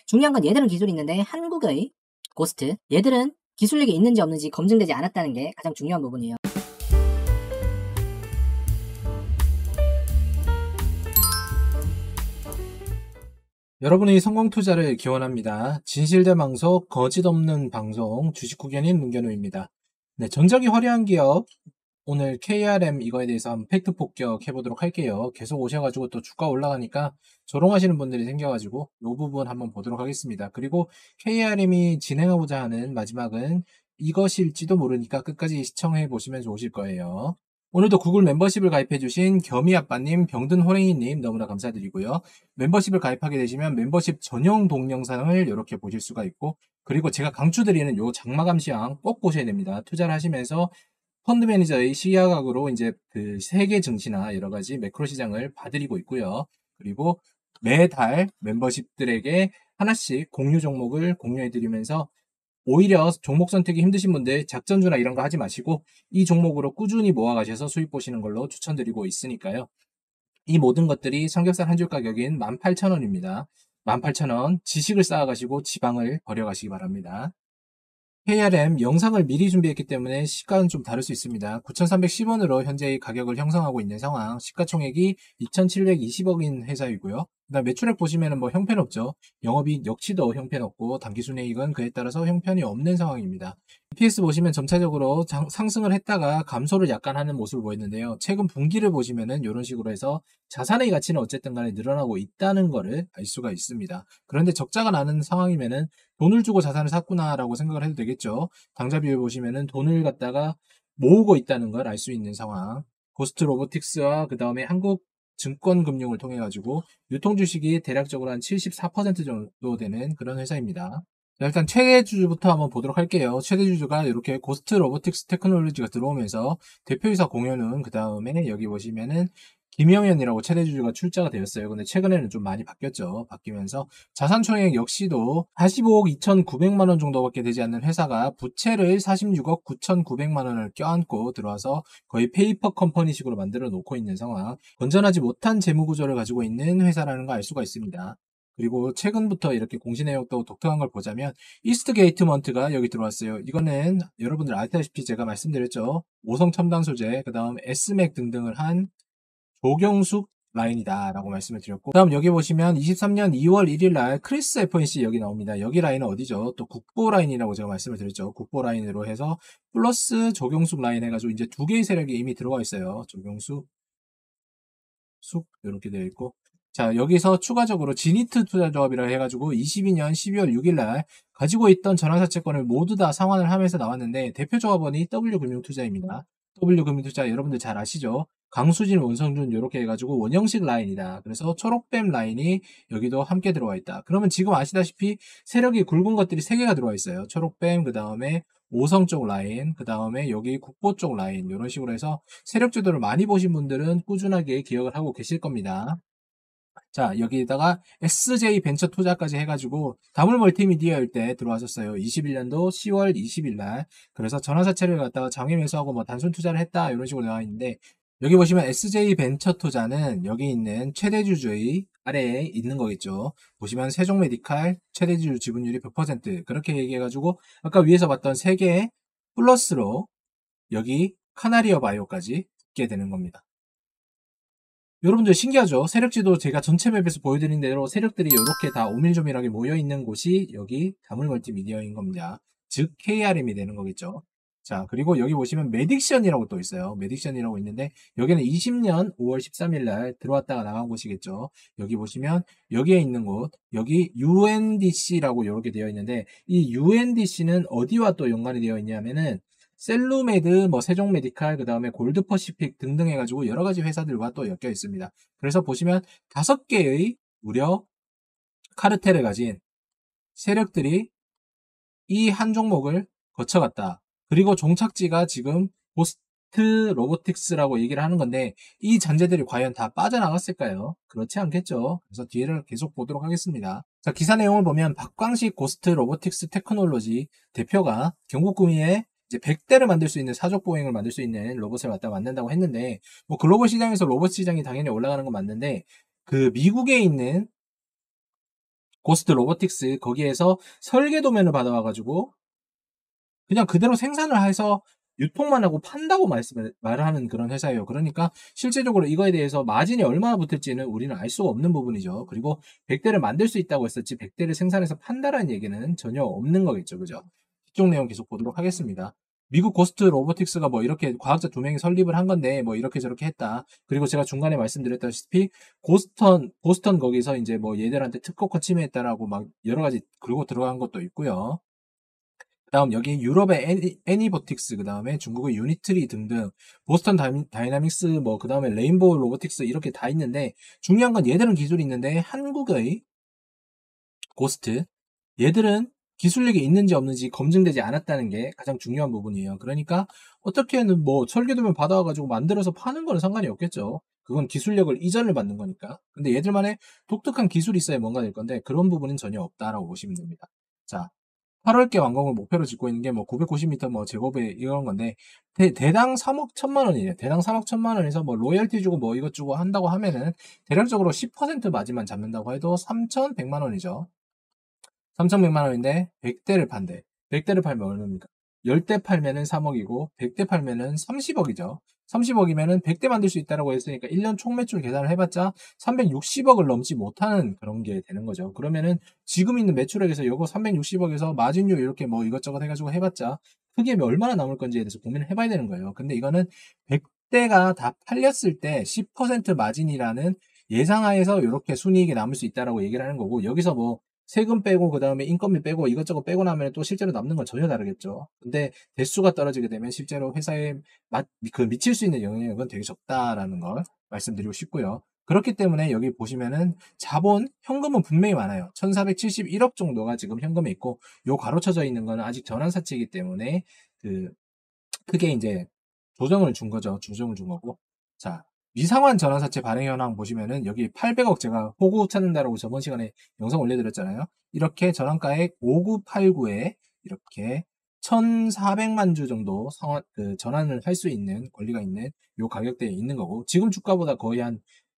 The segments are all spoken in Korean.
중요한 건 얘들은 기술이 있는데 한국의 고스트, 얘들은 기술력이 있는지 없는지 검증되지 않았다는 게 가장 중요한 부분이에요. 여러분의 성공 투자를 기원합니다. 진실대망석, 거짓 없는 방송, 주식 후견인 문견우입니다. 네, 전적이 화려한 기업, 오늘 KRM 이거에 대해서 한번 팩트 폭격 해보도록 할게요. 계속 오셔가지고 또 주가 올라가니까 조롱하시는 분들이 생겨가지고 이 부분 한번 보도록 하겠습니다. 그리고 KRM이 진행하고자 하는 마지막은 이것일지도 모르니까 끝까지 시청해 보시면 좋으실 거예요. 오늘도 구글 멤버십을 가입해주신 겸이아빠님, 병든호랭이님 너무나 감사드리고요. 멤버십을 가입하게 되시면 멤버십 전용 동영상을 이렇게 보실 수가 있고, 그리고 제가 강추드리는 요 장마감 시황 꼭 보셔야 됩니다. 투자를 하시면서 펀드 매니저의 시야각으로 이제 그 세계 증시나 여러 가지 매크로 시장을 봐드리고 있고요. 그리고 매달 멤버십들에게 하나씩 공유 종목을 공유해드리면서 오히려 종목 선택이 힘드신 분들 작전주나 이런 거 하지 마시고 이 종목으로 꾸준히 모아가셔서 수익 보시는 걸로 추천드리고 있으니까요. 이 모든 것들이 삼겹살 한 줄 가격인 18,000원입니다. 18,000원 지식을 쌓아가시고 지방을 버려가시기 바랍니다. KRM 영상을 미리 준비했기 때문에 시가는 좀 다를 수 있습니다. 9,310원으로 현재의 가격을 형성하고 있는 상황, 시가총액이 2,720억인 회사이고요. 그다음 매출액 보시면은 뭐 형편없죠. 영업이익 역시도 형편없고 당기순이익은 그에 따라서 형편이 없는 상황입니다. EPS 보시면 점차적으로 상승을 했다가 감소를 약간 하는 모습을 보였는데요. 최근 분기를 보시면은 이런 식으로 해서 자산의 가치는 어쨌든 간에 늘어나고 있다는 것을 알 수가 있습니다. 그런데 적자가 나는 상황이면은 돈을 주고 자산을 샀구나라고 생각을 해도 되겠죠. 당좌 비율 보시면은 돈을 갖다가 모으고 있다는 걸 알 수 있는 상황. 고스트 로보틱스와 그 다음에 한국 증권금융을 통해 가지고 유통 주식이 대략적으로 한 74% 정도 되는 그런 회사입니다. 자, 일단 최대 주주부터 한번 보도록 할게요. 최대 주주가 이렇게 고스트 로보틱스 테크놀로지가 들어오면서 대표이사 공유는 그 다음에 여기 보시면은 김영현이라고 최대 주주가 출자가 되었어요. 근데 최근에는 좀 많이 바뀌었죠. 바뀌면서 자산 총액 역시도 45억 2,900만 원 정도밖에 되지 않는 회사가 부채를 46억 9,900만 원을 껴안고 들어와서 거의 페이퍼 컴퍼니식으로 만들어 놓고 있는 상황. 건전하지 못한 재무 구조를 가지고 있는 회사라는 거 알 수가 있습니다. 그리고 최근부터 이렇게 공시 내역도 독특한 걸 보자면 이스트게이트먼트가 여기 들어왔어요. 이거는 여러분들 아시다시피 제가 말씀드렸죠. 5성 첨단 소재, 그 다음 S맥 등등을 한 조경숙 라인이다 라고 말씀을 드렸고, 그 다음 여기 보시면 23년 2월 1일 날 크리스 FNC 여기 나옵니다. 여기 라인은 어디죠? 또 국보 라인이라고 제가 말씀을 드렸죠. 국보 라인으로 해서 플러스 조경숙 라인 해가지고 이제 두 개의 세력이 이미 들어가 있어요. 조경숙 쑥 이렇게 되어 있고, 자 여기서 추가적으로 지니트 투자조합이라 해가지고 22년 12월 6일 날 가지고 있던 전환사채권을 모두 다 상환을 하면서 나왔는데 대표 조합원이 W금융투자입니다. W금융투자 여러분들 잘 아시죠? 강수진, 원성준 이렇게 해가지고 원형식 라인이다. 그래서 초록뱀 라인이 여기도 함께 들어와 있다. 그러면 지금 아시다시피 세력이 굵은 것들이 3개가 들어와 있어요. 초록뱀, 그 다음에 5성 쪽 라인, 그 다음에 여기 국보 쪽 라인 이런 식으로 해서 세력 주도를 많이 보신 분들은 꾸준하게 기억을 하고 계실 겁니다. 자, 여기에다가 SJ 벤처 투자까지 해가지고 다물 멀티미디어일 때 들어왔었어요. 21년도 10월 20일 날. 그래서 전환사채를 갖다가 장외 매수하고 뭐 단순 투자를 했다 이런 식으로 나와 있는데, 여기 보시면 SJ 벤처 투자는 여기 있는 최대주주의 아래에 있는 거겠죠. 보시면 세종메디칼 최대주주 지분율이 100% 그렇게 얘기해가지고 아까 위에서 봤던 3개 플러스로 여기 카나리어 바이오까지 붙게 되는 겁니다. 여러분들 신기하죠? 세력지도 제가 전체 맵에서 보여드린 대로 세력들이 이렇게 다 오밀조밀하게 모여있는 곳이 여기 다물멀티미디어인 겁니다. 즉 KRM이 되는 거겠죠. 자, 그리고 여기 보시면 메딕션이라고 또 있어요. 메딕션이라고 있는데 여기는 20년 5월 13일 날 들어왔다가 나간 곳이겠죠. 여기 보시면 여기에 있는 곳, 여기 UNDC라고 이렇게 되어 있는데 이 UNDC는 어디와 또 연관이 되어 있냐면은 셀루메드, 뭐 세종메디칼, 그 다음에 골드퍼시픽 등등 해가지고 여러 가지 회사들과 또 엮여 있습니다. 그래서 보시면 5개의 무려 카르텔을 가진 세력들이 이 한 종목을 거쳐갔다. 그리고 종착지가 지금 고스트 로보틱스라고 얘기를 하는 건데 이 잔재들이 과연 다 빠져나갔을까요? 그렇지 않겠죠. 그래서 뒤를 계속 보도록 하겠습니다. 자, 기사 내용을 보면 박광식 고스트 로보틱스 테크놀로지 대표가 경국구미에 이제 100대를 만들 수 있는 사족 보행을 만들 수 있는 로봇을 갖다 만든다고 했는데, 뭐 글로벌 시장에서 로봇 시장이 당연히 올라가는 건 맞는데 그 미국에 있는 고스트 로보틱스 거기에서 설계 도면을 받아와가지고 그냥 그대로 생산을 해서 유통만 하고 판다고 말을 하는 그런 회사예요. 그러니까 실제적으로 이거에 대해서 마진이 얼마나 붙을지는 우리는 알 수가 없는 부분이죠. 그리고 100대를 만들 수 있다고 했었지 100대를 생산해서 판다라는 얘기는 전혀 없는 거겠죠. 그죠? 이쪽 내용 계속 보도록 하겠습니다. 미국 고스트 로보틱스가 뭐 이렇게 과학자 2명이 설립을 한 건데 뭐 이렇게 저렇게 했다. 그리고 제가 중간에 말씀드렸다시피 보스턴 거기서 이제 뭐 얘들한테 특허권 침해했다라고 막 여러 가지 그러고 들어간 것도 있고요. 그다음 여기 유럽의 애니보틱스, 그다음에 중국의 유니트리 등등, 보스턴 다이나믹스, 뭐 그다음에 레인보우 로보틱스 이렇게 다 있는데 중요한 건 얘들은 기술이 있는데 한국의 고스트, 얘들은 기술력이 있는지 없는지 검증되지 않았다는 게 가장 중요한 부분이에요. 그러니까 어떻게는 뭐 설계도면 받아와가지고 만들어서 파는 거는 상관이 없겠죠. 그건 기술력을 이전을 받는 거니까. 근데 얘들만의 독특한 기술이 있어야 뭔가 될 건데 그런 부분은 전혀 없다라고 보시면 됩니다. 자, 8월께 완공을 목표로 짓고 있는 게 뭐 990m 뭐 제곱에 이런 건데 대당 3억 1천만 원이에요. 대당 3억 1천만 원에서 뭐 로열티 주고 뭐 이것 주고 한다고 하면은 대략적으로 10% 마진만 잡는다고 해도 3,100만 원이죠. 3,100만 원인데 100대를 판대. 100대를 팔면 얼마입니까? 10대 팔면은 3억이고 100대 팔면은 30억이죠. 30억이면은 100대 만들 수 있다라고 했으니까 1년 총 매출 계산을 해봤자 360억을 넘지 못하는 그런 게 되는 거죠. 그러면은 지금 있는 매출액에서 요거 360억에서 마진율 이렇게 뭐 이것저것 해가지고 해봤자 크게 얼마나 남을 건지에 대해서 고민을 해봐야 되는 거예요. 근데 이거는 100대가 다 팔렸을 때 10% 마진이라는 예상하에서 이렇게 순이익이 남을 수 있다라고 얘기를 하는 거고, 여기서 뭐 세금 빼고 그다음에 인건비 빼고 이것저것 빼고 나면 또 실제로 남는 건 전혀 다르겠죠. 근데 대수가 떨어지게 되면 실제로 회사에 미칠 수 있는 영향력은 되게 적다라는 걸 말씀드리고 싶고요. 그렇기 때문에 여기 보시면은 자본, 현금은 분명히 많아요. 1471억 정도가 지금 현금에 있고, 요 가로쳐져 있는 거는 아직 전환사채이기 때문에 그 크게 이제 조정을 준 거죠. 조정을 준 거고. 자, 미상환 전환사채 발행 현황 보시면은 여기 800억, 제가 호구 찾는다라고 저번 시간에 영상 올려드렸잖아요. 이렇게 전환가액 5989에 이렇게 1,400만 주 정도 전환을 할 수 있는 권리가 있는 요 가격대에 있는 거고, 지금 주가보다 거의 한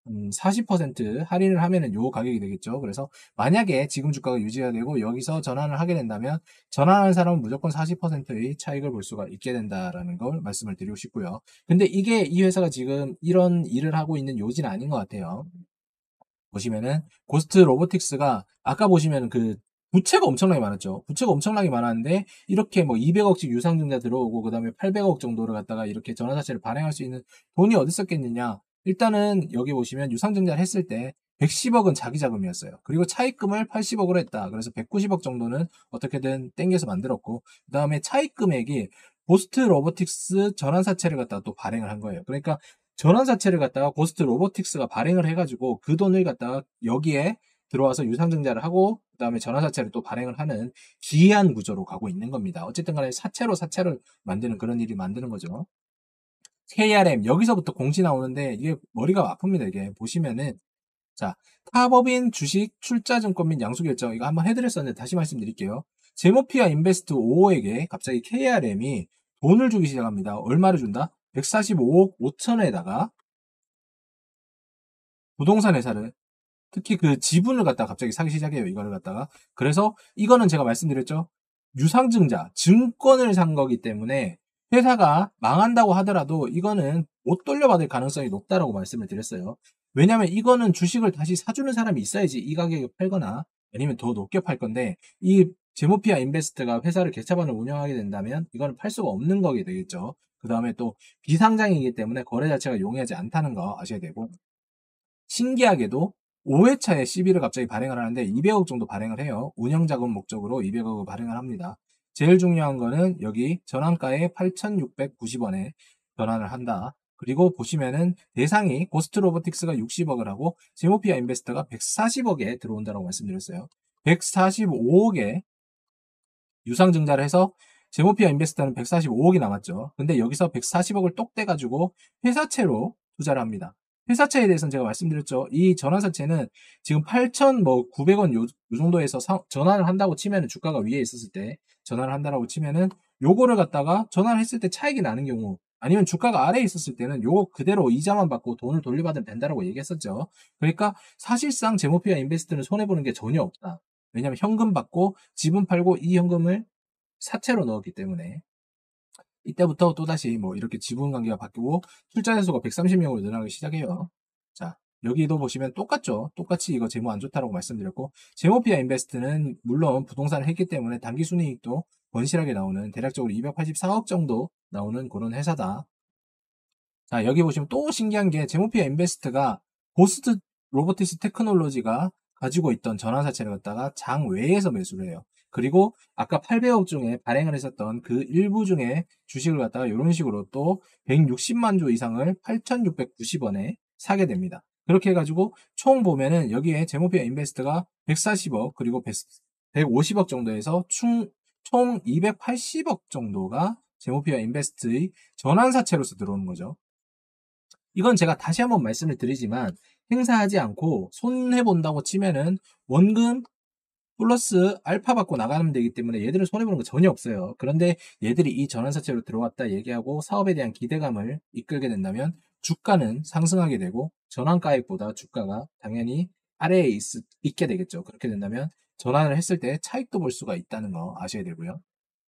40% 할인을 하면은 요 가격이 되겠죠. 그래서 만약에 지금 주가가 유지가 되고 여기서 전환을 하게 된다면 전환하는 사람은 무조건 40%의 차익을 볼 수가 있게 된다라는 걸 말씀을 드리고 싶고요. 근데 이게 이 회사가 지금 이런 일을 하고 있는 요지는 아닌 것 같아요. 보시면은 고스트 로보틱스가 아까 보시면은 그 부채가 엄청나게 많았죠. 부채가 엄청나게 많았는데 이렇게 뭐 200억씩 유상증자 들어오고 그다음에 800억 정도를 갖다가 이렇게 전환사채를 발행할 수 있는 돈이 어디 있었겠느냐. 일단은 여기 보시면 유상증자를 했을 때 110억은 자기 자금이었어요. 그리고 차입금을 80억으로 했다. 그래서 190억 정도는 어떻게든 땡겨서 만들었고, 그다음에 차입 금액이 고스트 로보틱스 전환사채를 갖다가 또 발행을 한 거예요. 그러니까 전환사채를 갖다가 고스트 로보틱스가 발행을 해가지고 그 돈을 갖다가 여기에 들어와서 유상증자를 하고 그다음에 전환사채를 또 발행을 하는 기이한 구조로 가고 있는 겁니다. 어쨌든 간에 사채를 만드는 그런 일이 만드는 거죠. KRM 여기서부터 공시 나오는데 이게 머리가 아픕니다. 이게 보시면은 자, 타법인 주식 출자증권 및 양수결정 이거 한번 해드렸었는데 다시 말씀드릴게요. 제모피아 인베스트 5호에게 갑자기 KRM이 돈을 주기 시작합니다. 얼마를 준다? 145억 5천에다가 부동산 회사를, 특히 그 지분을 갖다가 갑자기 사기 시작해요. 이거를 갖다가. 그래서 이거는 제가 말씀드렸죠. 유상증자, 증권을 산 거기 때문에 회사가 망한다고 하더라도 이거는 못 돌려받을 가능성이 높다라고 말씀을 드렸어요. 왜냐면 이거는 주식을 다시 사주는 사람이 있어야지 이 가격에 팔거나 아니면 더 높게 팔 건데, 이 제모피아 인베스트가 회사를 개차반을 운영하게 된다면 이거는 팔 수가 없는 거게 되겠죠. 그 다음에 또 비상장이기 때문에 거래 자체가 용이하지 않다는 거 아셔야 되고, 신기하게도 5회차에 CB를 갑자기 발행을 하는데 200억 정도 발행을 해요. 운영자금 목적으로 200억을 발행을 합니다. 제일 중요한 거는 여기 전환가에 8,690원에 전환을 한다. 그리고 보시면은 대상이 고스트 로보틱스가 60억을 하고 제모피아 인베스터가 140억에 들어온다고 말씀드렸어요. 145억에 유상증자를 해서 제모피아 인베스터는 145억이 남았죠. 근데 여기서 140억을 똑 떼가지고 회사채로 투자를 합니다. 회사채에 대해서는 제가 말씀드렸죠. 이 전환사채는 지금 8,900원 요 정도에서 전환을 한다고 치면은, 주가가 위에 있었을 때 전환을 한다라고 치면은 요거를 갖다가 전환했을 때 차익이 나는 경우, 아니면 주가가 아래에 있었을 때는 요거 그대로 이자만 받고 돈을 돌려받으면 된다라고 얘기했었죠. 그러니까 사실상 제모피아 인베스트는 손해보는 게 전혀 없다. 왜냐하면 현금 받고 지분 팔고 이 현금을 사채로 넣었기 때문에 이때부터 또다시 뭐 이렇게 지분 관계가 바뀌고 출자자 수가 130명으로 늘어나기 시작해요. 자, 여기도 보시면 똑같죠. 똑같이 이거 재무 안 좋다라고 말씀드렸고 제모피아 인베스트는 물론 부동산을 했기 때문에 당기 순이익도 건실하게 나오는 대략적으로 284억 정도 나오는 그런 회사다. 자, 여기 보시면 또 신기한 게 제모피아 인베스트가 고스트 로보티스 테크놀로지가 가지고 있던 전환사채를 갖다가 장 외에서 매수를 해요. 그리고 아까 800억 중에 발행을 했었던 그 일부 중에 주식을 갖다가 이런 식으로 또 160만 주 이상을 8,690원에 사게 됩니다. 그렇게 해가지고 총 보면은 여기에 제모피아 인베스트가 140억 그리고 150억 정도에서 총 280억 정도가 제모피아 인베스트의 전환사채로서 들어오는 거죠. 이건 제가 다시 한번 말씀을 드리지만 행사하지 않고 손해본다고 치면은 원금 플러스 알파 받고 나가면 되기 때문에 얘들은 손해보는 거 전혀 없어요. 그런데 얘들이 이 전환사채로 들어왔다 얘기하고 사업에 대한 기대감을 이끌게 된다면 주가는 상승하게 되고 전환가액보다 주가가 당연히 아래에 있게 되겠죠. 그렇게 된다면 전환을 했을 때 차익도 볼 수가 있다는 거 아셔야 되고요.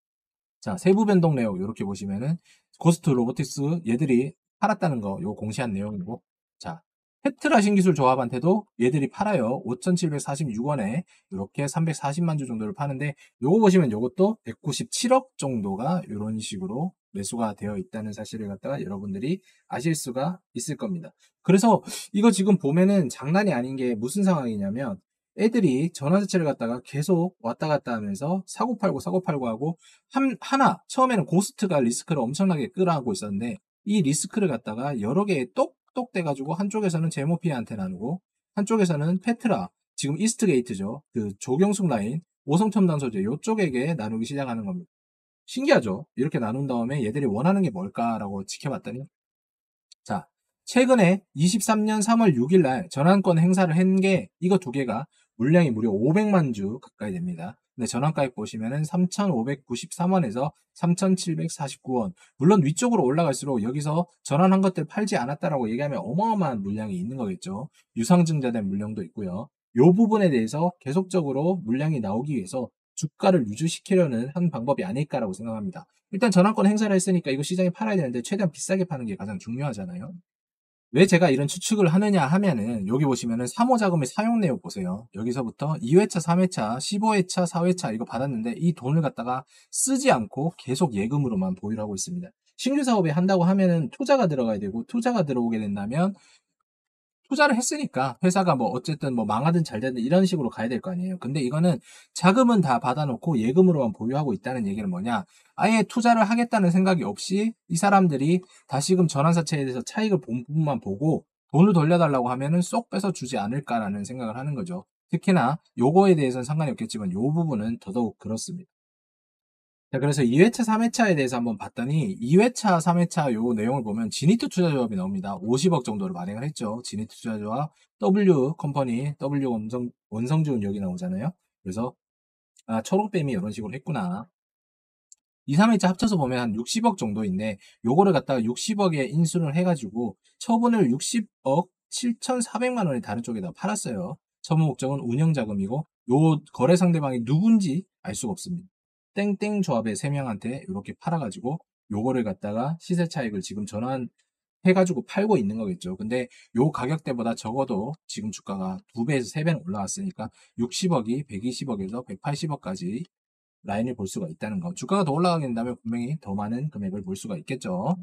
자, 세부 변동 내역 이렇게 보시면은 고스트 로보틱스 얘들이 팔았다는 거 요 공시한 내용이고 자, 페트라 신기술 조합한테도 얘들이 팔아요. 5,746원에 이렇게 340만 주 정도를 파는데 요거 보시면 요것도 197억 정도가 이런 식으로 매수가 되어 있다는 사실을 갖다가 여러분들이 아실 수가 있을 겁니다. 그래서 이거 지금 보면은 장난이 아닌 게 무슨 상황이냐면 애들이 전환사채를 갖다가 계속 왔다 갔다 하면서 사고 팔고 하고 하나 처음에는 고스트가 리스크를 엄청나게 끌어안고 있었는데 이 리스크를 갖다가 여러 개에 똑똑 돼가지고 한쪽에서는 제모피아한테 나누고 한쪽에서는 페트라 지금 이스트게이트죠. 그 조경숙 라인 오성첨단 소재 요쪽에게 나누기 시작하는 겁니다. 신기하죠? 이렇게 나눈 다음에 얘들이 원하는 게 뭘까라고 지켜봤더니 자, 최근에 23년 3월 6일 날 전환권 행사를 한 게 이거 두 개가 물량이 무려 500만 주 가까이 됩니다. 근데 전환가액 보시면은 3,593원에서 3,749원. 물론 위쪽으로 올라갈수록 여기서 전환한 것들 팔지 않았다라고 얘기하면 어마어마한 물량이 있는 거겠죠. 유상증자된 물량도 있고요. 이 부분에 대해서 계속적으로 물량이 나오기 위해서 주가를 유지시키려는 한 방법이 아닐까라고 생각합니다. 일단 전환권 행사를 했으니까 이거 시장에 팔아야 되는데 최대한 비싸게 파는 게 가장 중요하잖아요. 왜 제가 이런 추측을 하느냐 하면은 여기 보시면은 사모자금의 사용 내역 보세요. 여기서부터 2회차, 3회차, 15회차, 4회차 이거 받았는데 이 돈을 갖다가 쓰지 않고 계속 예금으로만 보유를 하고 있습니다. 신규 사업에 한다고 하면은 투자가 들어가야 되고 투자가 들어오게 된다면 투자를 했으니까 회사가 뭐 어쨌든 뭐 망하든 잘 되든 이런 식으로 가야 될 거 아니에요. 근데 이거는 자금은 다 받아놓고 예금으로만 보유하고 있다는 얘기는 뭐냐? 아예 투자를 하겠다는 생각이 없이 이 사람들이 다시금 전환사채에 대해서 차익을 본 부분만 보고 돈을 돌려달라고 하면은 쏙 빼서 주지 않을까라는 생각을 하는 거죠. 특히나 요거에 대해서는 상관이 없겠지만 요 부분은 더더욱 그렇습니다. 자, 그래서 2회차, 3회차에 대해서 한번 봤더니 2회차, 3회차 요 내용을 보면 지니트 투자조합이 나옵니다. 50억 정도를 발행을 했죠. 지니트 투자조합, W 컴퍼니, W 원성지운 여기 나오잖아요. 그래서 초록뱀이 이런 식으로 했구나. 2, 3회차 합쳐서 보면 한 60억 정도인데 요거를 갖다가 60억에 인수를 해가지고 처분을 60억 7,400만 원에 다른 쪽에다 팔았어요. 처분 목적은 운영자금이고 요 거래 상대방이 누군지 알 수가 없습니다. 땡땡 조합의 3명한테 이렇게 팔아가지고 요거를 갖다가 시세 차익을 지금 전환해가지고 팔고 있는 거겠죠. 근데 요 가격대보다 적어도 지금 주가가 2배에서 3배는 올라왔으니까 60억이 120억에서 180억까지 라인을 볼 수가 있다는 거. 주가가 더 올라가게 된다면 분명히 더 많은 금액을 볼 수가 있겠죠.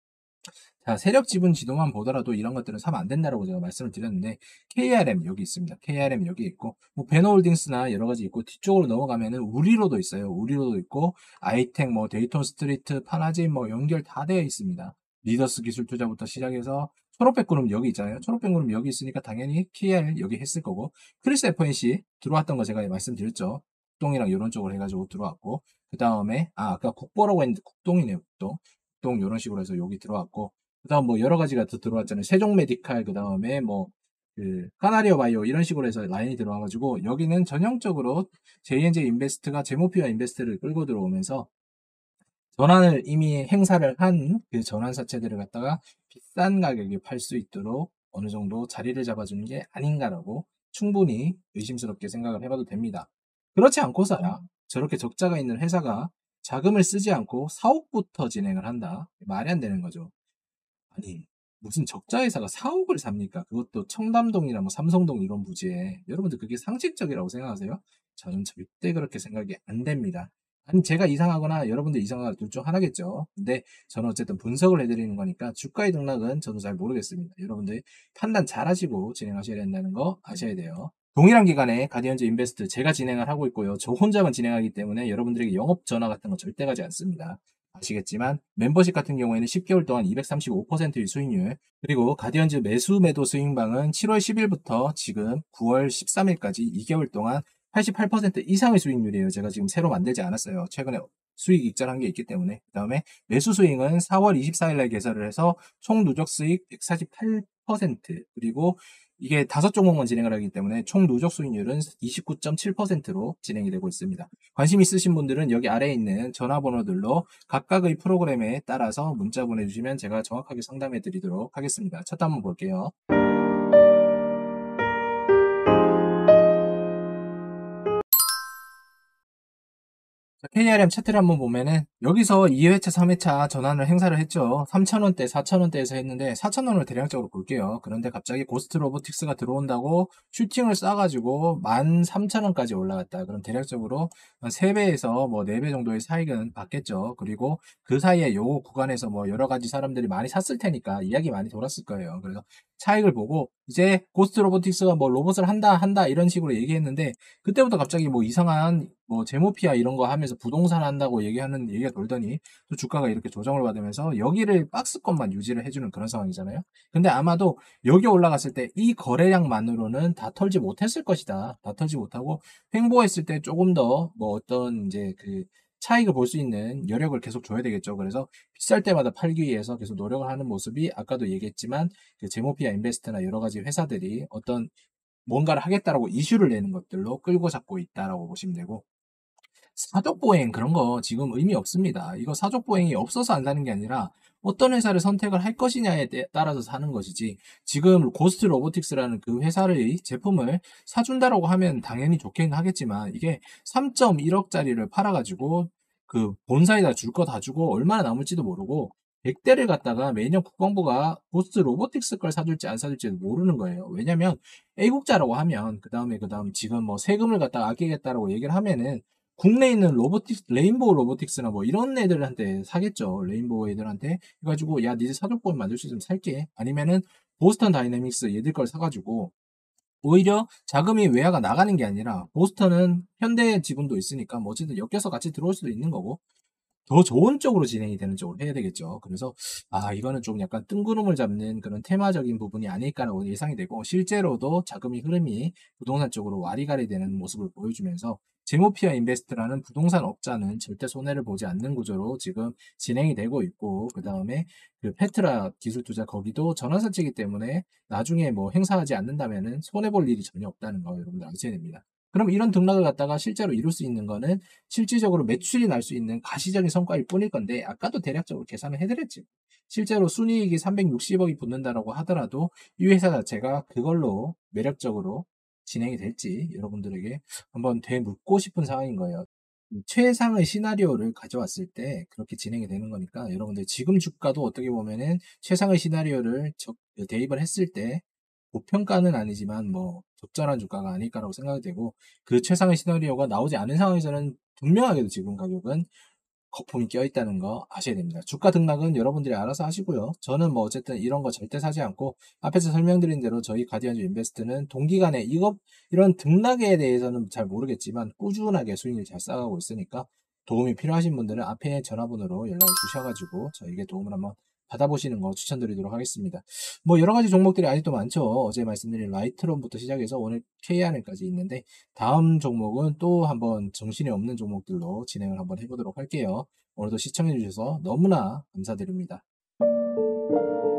자, 세력 지분 지도만 보더라도 이런 것들은 사면 안 된다라고 제가 말씀을 드렸는데 KRM 여기 있습니다. KRM 여기 있고 뭐 베너홀딩스나 여러 가지 있고 뒤쪽으로 넘어가면은 우리로도 있어요. 우리로도 있고 아이텍 뭐 데이터 스트리트 파나진 뭐 연결 다 되어 있습니다. 리더스 기술 투자부터 시작해서 초록백 그룹 여기 있잖아요. 초록백 그룹 여기 있으니까 당연히 KR 여기 했을 거고 크리스 FNC 들어왔던 거 제가 말씀드렸죠. 국동이랑 이런 쪽으로 해가지고 들어왔고 그 다음에 아까 국보라고 했는데 국동이네요. 국동 이런 식으로 해서 여기 들어왔고 그 다음 뭐 여러 가지가 더 들어왔잖아요. 세종 메디칼, 그 다음에 뭐, 카나리오 바이오 이런 식으로 해서 라인이 들어와가지고 여기는 전형적으로 JNJ 인베스트가 제모피아 인베스트를 끌고 들어오면서 전환을 이미 행사를 한 그 전환 사채들을 갖다가 비싼 가격에 팔 수 있도록 어느 정도 자리를 잡아주는 게 아닌가라고 충분히 의심스럽게 생각을 해봐도 됩니다. 그렇지 않고서야 저렇게 적자가 있는 회사가 자금을 쓰지 않고 사옥부터 진행을 한다. 말이 안 되는 거죠. 아니, 무슨 적자 회사가 사옥을 삽니까? 그것도 청담동이나 뭐 삼성동 이런 부지에. 여러분들 그게 상식적이라고 생각하세요? 저는 절대 그렇게 생각이 안 됩니다. 아니, 제가 이상하거나 여러분들 이상하거나 둘 중 하나겠죠. 근데 저는 어쨌든 분석을 해드리는 거니까 주가의 등락은 저도 잘 모르겠습니다. 여러분들 판단 잘 하시고 진행하셔야 된다는 거 아셔야 돼요. 동일한 기간에 가디언즈 인베스트 제가 진행을 하고 있고요. 저 혼자만 진행하기 때문에 여러분들에게 영업 전화 같은 거 절대 가지 않습니다. 아시겠지만 멤버십 같은 경우에는 10개월 동안 235%의 수익률, 그리고 가디언즈 매수 매도 수익방은 7월 10일부터 지금 9월 13일까지 2개월 동안 88% 이상의 수익률이에요. 제가 지금 새로 만들지 않았어요. 최근에 수익 익절한 게 있기 때문에. 그 다음에 매수 수익은 4월 24일날 개설을 해서 총 누적 수익 148%, 그리고 이게 5종목만 진행을 하기 때문에 총 누적 수익률은 29.7%로 진행이 되고 있습니다. 관심 있으신 분들은 여기 아래에 있는 전화번호들로 각각의 프로그램에 따라서 문자 보내주시면 제가 정확하게 상담해 드리도록 하겠습니다. 차트 한번 볼게요. KRM 차트를 한번 보면은 여기서 2회차, 3회차 전환을 행사를 했죠. 3,000원대, 4,000원대에서 했는데 4,000원을 대략적으로 볼게요. 그런데 갑자기 고스트 로보틱스가 들어온다고 슈팅을 쏴가지고 13,000원까지 올라갔다. 그럼 대략적으로 3배에서 뭐 4배 정도의 차익은 받겠죠. 그리고 그 사이에 요 구간에서 뭐 여러 가지 사람들이 많이 샀을 테니까 이야기 많이 돌았을 거예요. 그래서 차익을 보고 이제 고스트 로보틱스가 뭐 로봇을 한다 이런 식으로 얘기했는데, 그때부터 갑자기 뭐 이상한 뭐 제모피아 이런 거 하면서 부동산 한다고 얘기하는 얘기가 돌더니 또 주가가 이렇게 조정을 받으면서 여기를 박스권만 유지를 해주는 그런 상황이잖아요. 근데 아마도 여기 올라갔을 때 이 거래량만으로는 다 털지 못했을 것이다. 다 털지 못하고 횡보했을 때 조금 더 뭐 어떤 이제 그 차익을 볼 수 있는 여력을 계속 줘야 되겠죠. 그래서 비쌀 때마다 팔기 위해서 계속 노력을 하는 모습이 아까도 얘기했지만 그 제모피아 인베스트나 여러 가지 회사들이 어떤 뭔가를 하겠다라고 이슈를 내는 것들로 끌고 잡고 있다라고 보시면 되고, 사족보행 그런 거 지금 의미 없습니다. 이거 사족보행이 없어서 안 사는 게 아니라 어떤 회사를 선택을 할 것이냐에 따라서 사는 것이지, 지금 고스트 로보틱스라는 그 회사의 제품을 사준다라고 하면 당연히 좋긴 하겠지만 이게 3.1억짜리를 팔아가지고 그 본사에다 줄 거 다 주고 얼마나 남을지도 모르고 100대를 갖다가 매년 국방부가 고스트 로보틱스 걸 사줄지 안 사줄지도 모르는 거예요. 왜냐면 애국자라고 하면 그다음 지금 뭐 세금을 갖다가 아끼겠다라고 얘기를 하면은 국내에 있는 로보틱스, 레인보우 로보틱스나 뭐 이런 애들한테 사겠죠. 레인보우 애들한테 해가지고 야 니들 사족보험 만들 수 있으면 살게. 아니면은 보스턴 다이내믹스 얘들 걸 사가지고 오히려 자금이 외화가 나가는 게 아니라 보스턴은 현대 지분도 있으니까 뭐 어쨌든 엮여서 같이 들어올 수도 있는 거고 더 좋은 쪽으로 진행이 되는 쪽으로 해야 되겠죠. 그래서 이거는 좀 약간 뜬구름을 잡는 그런 테마적인 부분이 아닐까라고 예상이 되고, 실제로도 자금이 흐름이 부동산 쪽으로 와리가리 되는 모습을 보여주면서 제모피아 인베스트라는 부동산 업자는 절대 손해를 보지 않는 구조로 지금 진행이 되고 있고, 그 다음에 그 페트라 기술투자 거기도 전환사채이기 때문에 나중에 뭐 행사하지 않는다면은 손해 볼 일이 전혀 없다는 거 여러분들 아셔야 됩니다. 그럼 이런 등락을 갖다가 실제로 이룰 수 있는 거는 실질적으로 매출이 날 수 있는 가시적인 성과일 뿐일 건데, 아까도 대략적으로 계산을 해드렸지. 실제로 순이익이 360억이 붙는다라고 하더라도 이 회사 자체가 그걸로 매력적으로 진행이 될지 여러분들에게 한번 되묻고 싶은 상황인 거예요. 최상의 시나리오를 가져왔을 때 그렇게 진행이 되는 거니까 여러분들 지금 주가도 어떻게 보면은 최상의 시나리오를 대입을 했을 때 고평가는 아니지만 뭐 적절한 주가가 아닐까라고 생각이 되고, 그 최상의 시나리오가 나오지 않은 상황에서는 분명하게도 지금 가격은 거품이 껴있다는 거 아셔야 됩니다. 주가 등락은 여러분들이 알아서 하시고요. 저는 뭐 어쨌든 이런 거 절대 사지 않고, 앞에서 설명드린 대로 저희 가디언즈 인베스트는 동기간에 이런 등락에 대해서는 잘 모르겠지만 꾸준하게 수익을 잘 쌓아가고 있으니까 도움이 필요하신 분들은 앞에 전화번호로 연락을 주셔가지고 저에게 도움을 한번 받아보시는 거 추천드리도록 하겠습니다. 뭐 여러 가지 종목들이 아직도 많죠. 어제 말씀드린 라이트론부터 시작해서 오늘 KRM까지 있는데, 다음 종목은 또 한번 정신이 없는 종목들로 진행을 한번 해보도록 할게요. 오늘도 시청해주셔서 너무나 감사드립니다.